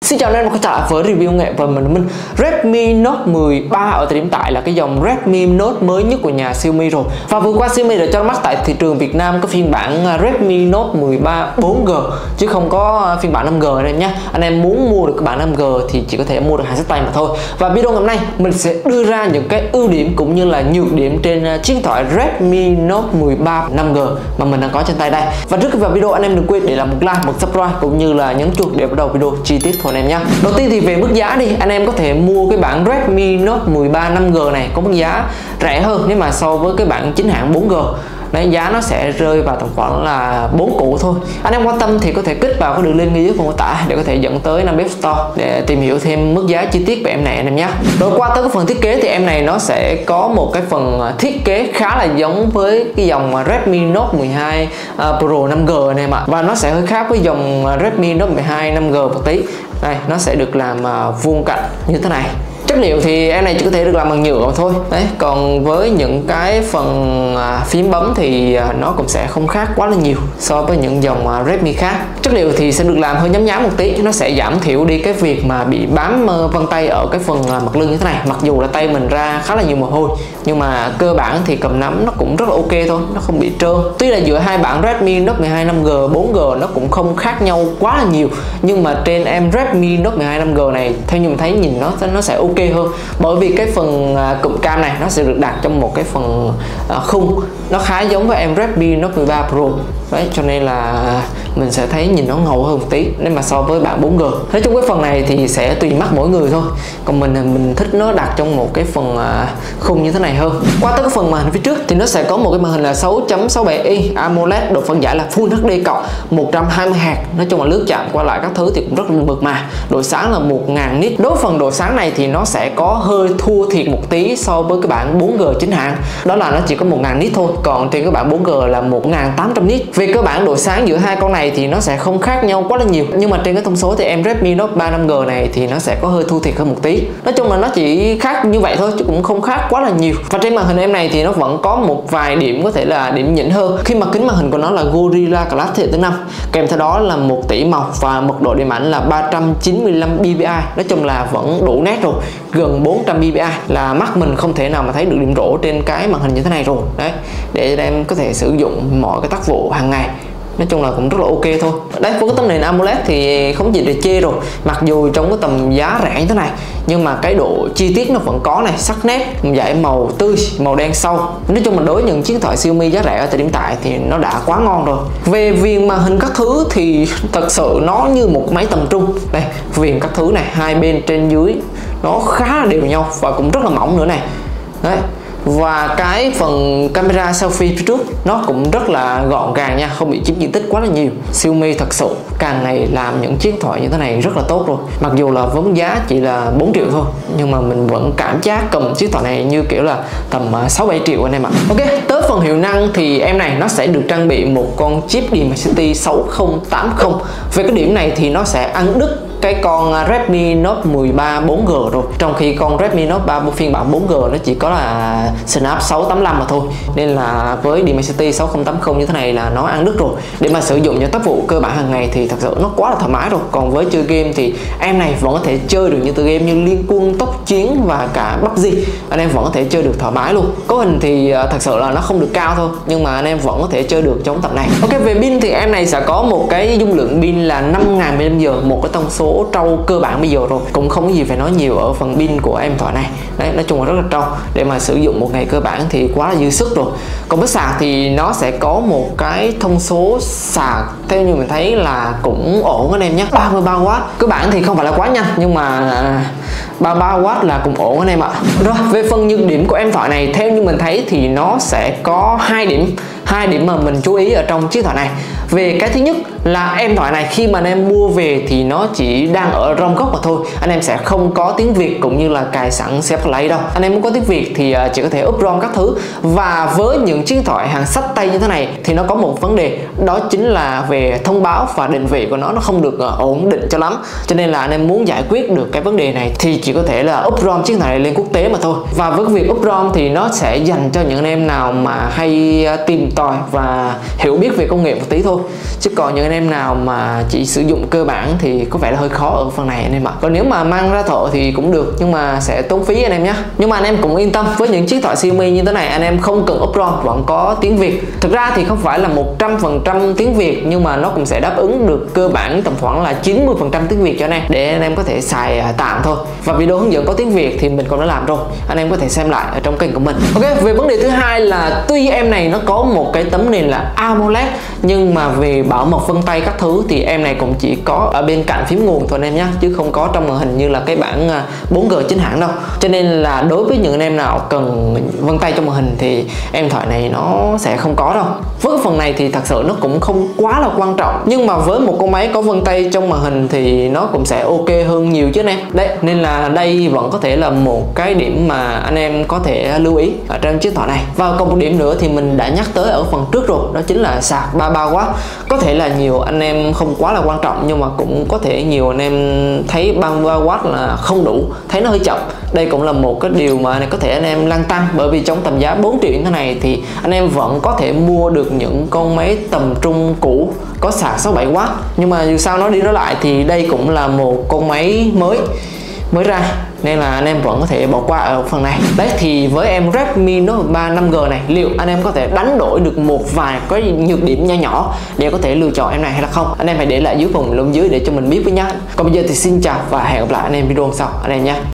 Xin chào anh em, quay trở lại với review nghệ và mình Redmi Note 13 ở thời điểm tại là cái dòng Redmi Note mới nhất của nhà Xiaomi rồi. Và vừa qua Xiaomi đã cho mắt tại thị trường Việt Nam có phiên bản Redmi Note 13 4G chứ không có phiên bản 5G này nhé. Anh em muốn mua được cái bản 5G thì chỉ có thể mua được hàng sách tay mà thôi. Và video ngày hôm nay mình sẽ đưa ra những cái ưu điểm cũng như là nhược điểm trên chiếc điện thoại Redmi Note 13 5G mà mình đang có trên tay đây. Và trước khi vào video anh em đừng quên để làm một like, một subscribe cũng như là nhấn chuông để bắt đầu video chi tiết thôi anh em nhé. Đầu tiên thì về mức giá đi, anh em có thể mua cái bản Redmi Note 13 5G này có mức giá rẻ hơn nếu mà so với cái bản chính hãng 4G. Đấy, giá nó sẽ rơi vào tầm khoảng là 4 củ thôi. Anh em quan tâm thì có thể kích vào cái đường link dưới phần mô tả để có thể dẫn tới Nam Store để tìm hiểu thêm mức giá chi tiết về em này anh em nhé. Rồi qua tới cái phần thiết kế thì em này nó sẽ có một cái phần thiết kế khá là giống với cái dòng Redmi Note 12 Pro 5G này mà, và nó sẽ hơi khác với dòng Redmi Note 12 5G một tí. Đây, nó sẽ được làm vuông cạnh như thế này. Chất liệu thì em này chỉ có thể được làm bằng nhựa thôi. Đấy, còn với những cái phần phím bấm thì nó cũng sẽ không khác quá là nhiều so với những dòng Redmi khác. Chất liệu thì sẽ được làm hơi nhám nhám một tí, nó sẽ giảm thiểu đi cái việc mà bị bám vân tay ở cái phần mặt lưng như thế này. Mặc dù là tay mình ra khá là nhiều mồ hôi nhưng mà cơ bản thì cầm nắm nó cũng rất là ok thôi, nó không bị trơn. Tuy là giữa hai bản Redmi Note 12 5G 4G nó cũng không khác nhau quá là nhiều, nhưng mà trên em Redmi Note 12 5G này theo như mình thấy nhìn nó sẽ ok hơn, bởi vì cái phần cụm cam này nó sẽ được đặt trong một cái phần khung nó khá giống với em Redmi Note 13 Pro. Đấy, cho nên là mình sẽ thấy nhìn nó ngầu hơn một tí nếu mà so với bản 4G. Nói chung cái phần này thì sẽ tùy mắt mỗi người thôi, còn mình thích nó đặt trong một cái phần khung như thế này hơn. Qua tới cái phần màn hình phía trước thì nó sẽ có một cái màn hình là 6.67 inch AMOLED, độ phân giải là Full HD cộng 120Hz. Nói chung là lướt chạm qua lại các thứ thì cũng rất là mượt mà. Độ sáng là 1000 nit. Đối với phần độ sáng này thì nó sẽ có hơi thua thiệt một tí so với cái bản 4G chính hãng, đó là nó chỉ có 1000 nit thôi, còn trên cái bản 4G là 1800 nit. Về cơ bản độ sáng giữa hai con này thì nó sẽ không khác nhau quá là nhiều, nhưng mà trên cái thông số thì em Redmi Note 3 5G này thì nó sẽ có hơi thua thiệt hơn một tí. Nói chung là nó chỉ khác như vậy thôi chứ cũng không khác quá là nhiều. Và trên màn hình em này thì nó vẫn có một vài điểm có thể là điểm nhỉnh hơn, khi mà kính màn hình của nó là Gorilla Glass thế hệ thứ 5, kèm theo đó là 1 tỷ màu và mật độ điểm ảnh là 395 dpi. Nói chung là vẫn đủ nét rồi, gần 400 dpi là mắt mình không thể nào mà thấy được điểm rỗ trên cái màn hình như thế này rồi. Đấy, để em có thể sử dụng mọi cái tác vụ hàng ngày. Nói chung là cũng rất là ok thôi. Đấy, với cái tấm nền AMOLED thì không gì để chê rồi. Mặc dù trong cái tầm giá rẻ như thế này nhưng mà cái độ chi tiết nó vẫn có này, sắc nét, dải màu tươi, màu đen sâu. Nói chung là đối với những chiếc điện thoại Xiaomi giá rẻ ở thời điểm tại thì nó đã quá ngon rồi. Về viền màn hình các thứ thì thật sự nó như một máy tầm trung. Đây, viền các thứ này, hai bên trên dưới nó khá là đều nhau và cũng rất là mỏng nữa này. Đấy. Và cái phần camera selfie phía trước nó cũng rất là gọn gàng nha, không bị chiếm diện tích quá là nhiều. Xiaomi thật sự càng ngày làm những chiếc điện thoại như thế này rất là tốt rồi. Mặc dù là với giá chỉ là 4 triệu thôi nhưng mà mình vẫn cảm giác cầm chiếc điện thoại này như kiểu là tầm 6-7 triệu anh em ạ. Ok, tới phần hiệu năng thì em này nó sẽ được trang bị một con chip Dimensity 6080. Về cái điểm này thì nó sẽ ăn đứt cái con Redmi Note 13 4G rồi, trong khi con Redmi Note 3 phiên bản 4G nó chỉ có là Snap 685 mà thôi, nên là với Dimensity 6080 như thế này là nó ăn đứt rồi. Để mà sử dụng những tác vụ cơ bản hàng ngày thì thật sự nó quá là thoải mái rồi. Còn với chơi game thì em này vẫn có thể chơi được những tựa game như Liên Quân, Tốc Chiến và cả PUBG, anh em vẫn có thể chơi được thoải mái luôn. Cấu hình thì thật sự là nó không được cao thôi nhưng mà anh em vẫn có thể chơi được trong tập này. Ok, về pin thì em này sẽ có một cái dung lượng pin là 5000 mAh, một cái thông số trâu cơ bản bây giờ rồi, cũng không có gì phải nói nhiều ở phần pin của em thoại này. Đấy, nói chung là rất là trâu, để mà sử dụng một ngày cơ bản thì quá là dư sức rồi. Còn với sạc thì nó sẽ có một cái thông số sạc theo như mình thấy là cũng ổn anh em nhé, 33W. Cơ bản thì không phải là quá nhanh nhưng mà 33W là cũng ổn anh em ạ. Rồi về phần nhược điểm của em thoại này theo như mình thấy thì nó sẽ có hai điểm mà mình chú ý ở trong chiếc thoại này. Về cái thứ nhất là em thoại này khi mà anh em mua về thì nó chỉ đang ở ROM gốc mà thôi, anh em sẽ không có tiếng Việt cũng như là cài sẵn CF Play đâu. Anh em muốn có tiếng Việt thì chỉ có thể up ROM các thứ. Và với những chiếc điện thoại hàng xách tay như thế này thì nó có một vấn đề, đó chính là về thông báo và định vị của nó không được ổn định cho lắm. Cho nên là anh em muốn giải quyết được cái vấn đề này thì chỉ có thể là up ROM chiếc này lên quốc tế mà thôi. Và với việc up ROM thì nó sẽ dành cho những anh em nào mà hay tìm tòi và hiểu biết về công nghệ một tí thôi, chứ còn những anh em nào mà chỉ sử dụng cơ bản thì có vẻ là hơi khó ở phần này anh em ạ. Còn nếu mà mang ra thợ thì cũng được, nhưng mà sẽ tốn phí anh em nhé. Nhưng mà anh em cũng yên tâm, với những chiếc thoại Xiaomi như thế này anh em không cần ốp ROM vẫn có tiếng Việt. Thực ra thì không phải là 100% tiếng Việt, nhưng mà nó cũng sẽ đáp ứng được cơ bản tầm khoảng là 90% tiếng Việt cho anh em, để anh em có thể xài tạm thôi. Và video hướng dẫn có tiếng Việt thì mình cũng đã làm rồi, anh em có thể xem lại ở trong kênh của mình. Ok, về vấn đề thứ hai là tuy em này nó có một cái tấm nền là AMOLED, nhưng mà về bảo mật vân tay các thứ thì em này cũng chỉ có ở bên cạnh phím nguồn thôi anh em nhé, chứ không có trong màn hình như là cái bản 4G chính hãng đâu. Cho nên là đối với những anh em nào cần vân tay trong màn hình thì em thoại này nó sẽ không có đâu. Với phần này thì thật sự nó cũng không quá là quan trọng, nhưng mà với một con máy có vân tay trong màn hình thì nó cũng sẽ ok hơn nhiều chứ anh em. Đấy, nên là đây vẫn có thể là một cái điểm mà anh em có thể lưu ý ở trên chiếc thoại này. Và còn một điểm nữa thì mình đã nhắc tới ở phần trước rồi, đó chính là sạc 33W. Có thể là nhiều anh em không quá là quan trọng, nhưng mà cũng có thể nhiều anh em thấy 33W là không đủ, thấy nó hơi chậm. Đây cũng là một cái điều mà có thể anh em lăn tăn, bởi vì trong tầm giá 4 triệu như thế này thì anh em vẫn có thể mua được những con máy tầm trung cũ có sạc 67W. Nhưng mà dù sao nó đi nói lại thì đây cũng là một con máy mới ra, nên là anh em vẫn có thể bỏ qua ở phần này. Đấy, thì với em Redmi Note 3 5G này, liệu anh em có thể đánh đổi được một vài cái nhược điểm nho nhỏ để có thể lựa chọn em này hay là không? Anh em hãy để lại dưới phần bình luận dưới để cho mình biết với nhé. Còn bây giờ thì xin chào và hẹn gặp lại anh em video sau anh em nhé.